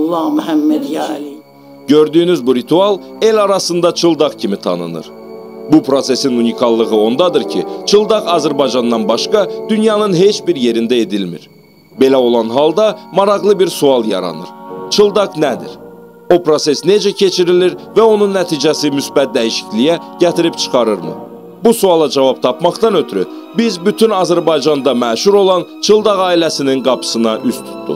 Allah Muhammed ya Ali. Gördüğünüz bu ritual el arasında çıldaq kimi tanınır. Bu prosesin unikallığı ondadır ki, çıldaq Azərbaycandan başqa dünyanın heç bir yerində edilmir. Belə olan halda maraqlı bir sual yaranır. Çıldaq nədir? O proses necə keçirilir və onun nəticəsi müsbət dəyişikliyə gətirib çıxarırmı? Bu suala cavab tapmaqdan ötürü biz bütün Azərbaycanda məşhur olan çıldaq ailəsinin qapısına üz tutduq.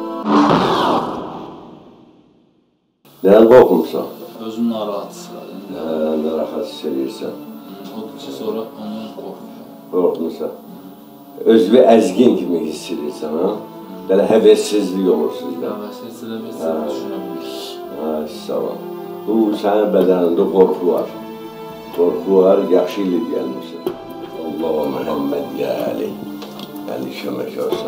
Nədən qorxmursan? Özüm narahat istəyirəm. Narahat istəyirsən. Odur ki, sonra ondan qorxmuşam. Qorxmursan. Özünü əzgin kimi hiss edirsən, ha? Belə həvəssizlik olur sizdə. Həvəssizliklə bir səhv düşünə bilir. Sağ ol. Bu, sənin bədənində qorxu var. Qorxu var, yaxşı ilə gəlmişsin. Allah Muhammed ya Ali. Əli kömək olsun.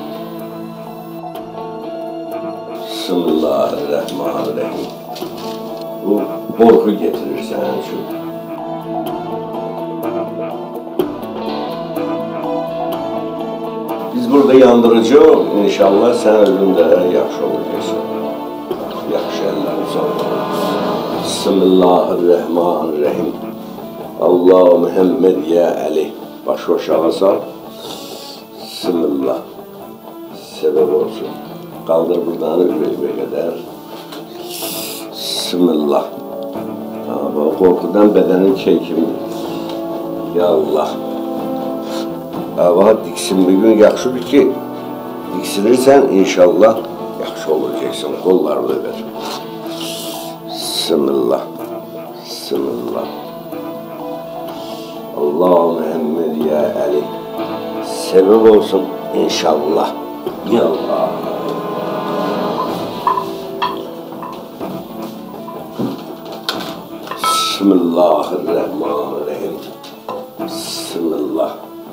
Bismillahirrahmanirrahim. Bu, qorxu getirir sənin üçün. Biz burada yandıracaq, inşallah sən özün də yaxşı olacaqsın. Yaxşı əllər uzanır. Bismillahirrahmanirrahim. Allah Muhammed ya Ali. Başı aşağı sal. Bismillah. Sebep olsun. Qaldır buradan ürəyimə qədər. Bismillah. Qorxudan bədənin çəkimdir. Ya Allah. Hava diksin bir gün yaxşıdır ki, diksinirsən inşallah yaxşı olacaqsın. Qollarını ver. Bismillah. Bismillah. Allah Muhammed ya Ali. Sebep olsun inşallah. Ya Allah. Bismillahirrahmanirrahim. Bismillah.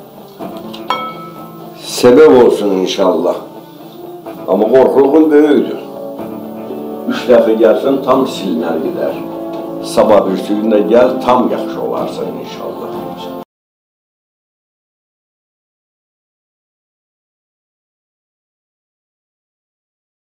Sebep olsun inşallah. Ama qorxuluğun böyüdür. 3 dəfə gəlsin tam silinər gedər. Sabah bir günde gel tam yaxşı olarsan inşallah.